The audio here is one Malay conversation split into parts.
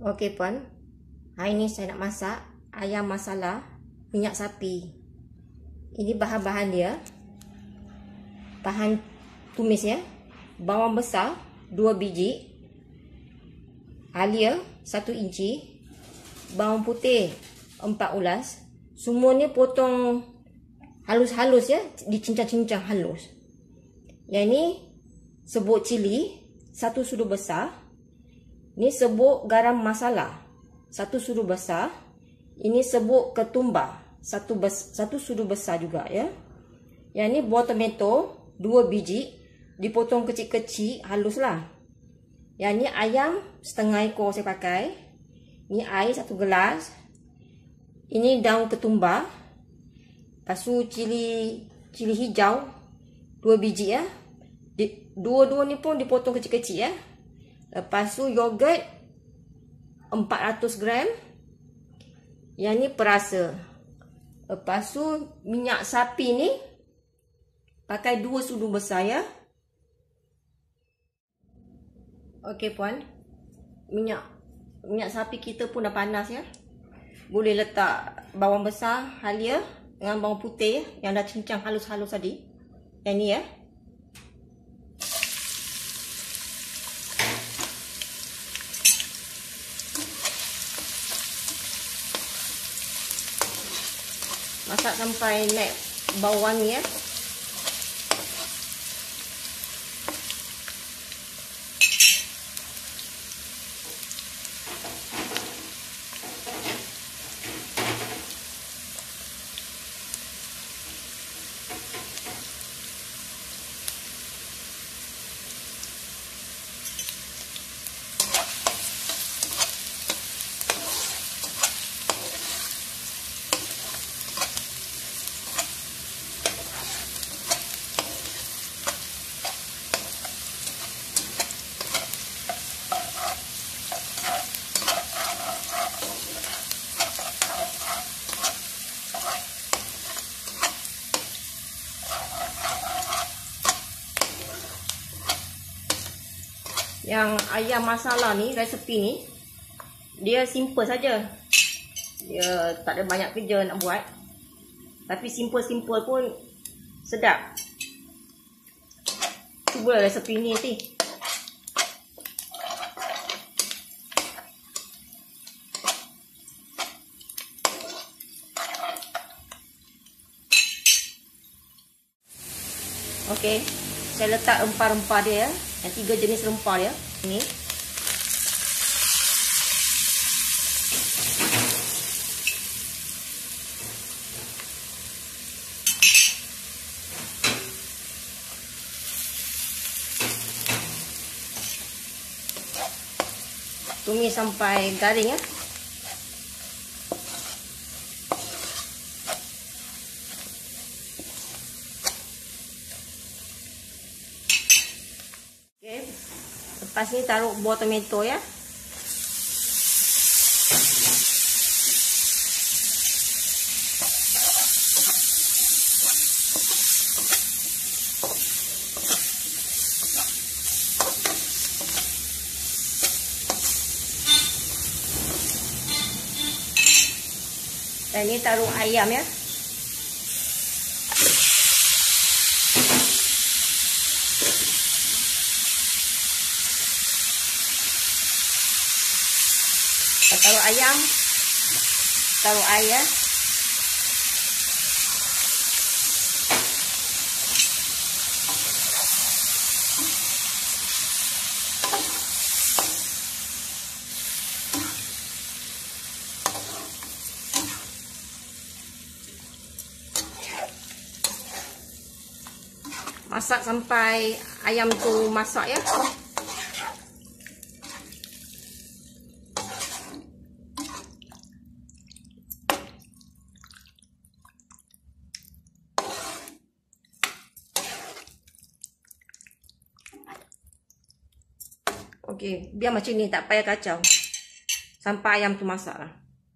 Okey puan, hari ni saya nak masak ayam masala minyak sapi. Ini bahan-bahan dia. Bahan tumis ya. Bawang besar 2 biji, halia 1 inci, bawang putih 4 ulas. Semua ni potong halus-halus ya, dicincang-cincang halus. Yang ni serbuk cili 1 sudu besar. Ini serbuk garam masala 1 sudu besar. Ini serbuk ketumbar 1 sudu besar juga ya. Yang ni buah tomato 2 biji, dipotong kecil-kecil halus lah. Yang ni ayam setengah ekor saya pakai. Ini air 1 gelas. Ini daun ketumbar. Lepas tu cili hijau 2 biji ya. Dua-dua ni pun dipotong kecil-kecil ya. Lepas tu yogurt 400 gram. Yang ni perasa. Lepas tu minyak sapi ni pakai 2 sudu besar ya. Okey puan, minyak sapi kita pun dah panas ya. Boleh letak bawang besar, halia dengan bawang putih yang dah cincang halus-halus tadi. Yang ni ya. Masak sampai naik bau wangi ya. Yang ayam masala ni, resepi ni, dia simple saja. Dia tak ada banyak kerja nak buat. Tapi simple-simple pun sedap. Cuba resepi ni nanti. Okey, saya letak rempah-rempah dia ya. Yang 3 jenis rempah dia. Ini. Tumis sampai garing ya. Lepas ni taruh buah tomato ya. Dan ini taruh ayam ya. Taruh ayam, taruh air ya. Masak sampai ayam tu masak ya. Okey, biar macam ni, tak payah kacau. Sampai ayam tu masak lah.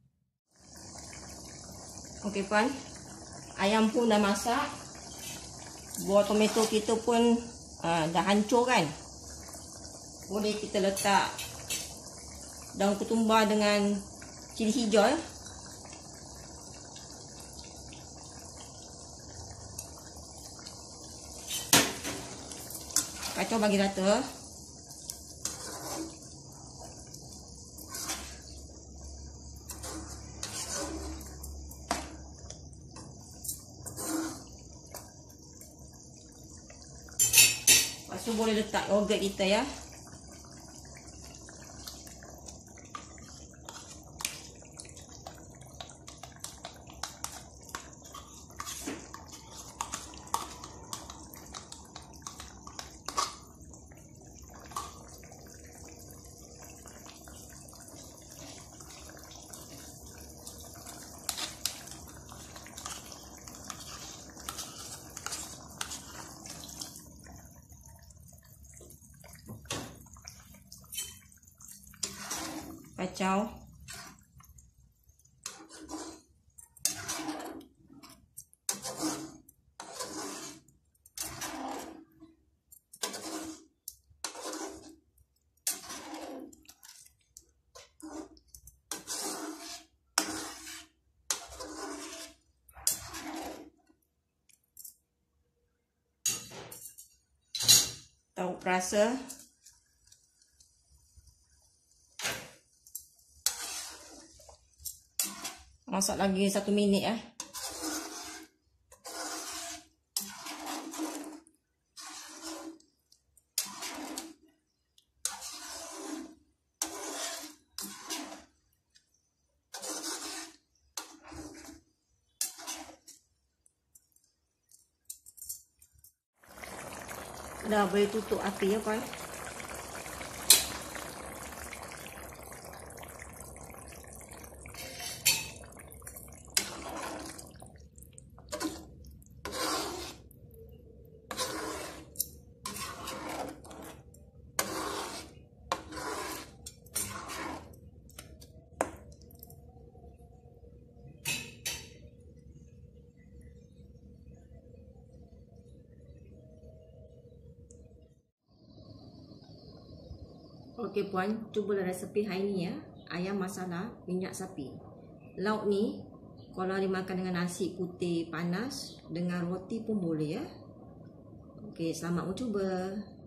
Okey puan, ayam pun dah masak. Buah tomato kita pun dah hancur kan. Boleh kita letak daun ketumbar dengan cili hijau ya. Kacau bagi rata. Lepas tu boleh letak yogurt kita ya. Kacau. Tahu perasa. Masak lagi 1 minit ya. Dah boleh tutup api ya kawan. Okey puan, cubalah resepi hari ni ya. Ayam masala minyak sapi. Lauk ni kalau dimakan dengan nasi putih panas dengan roti pun boleh ya. Okey, selamat mencuba.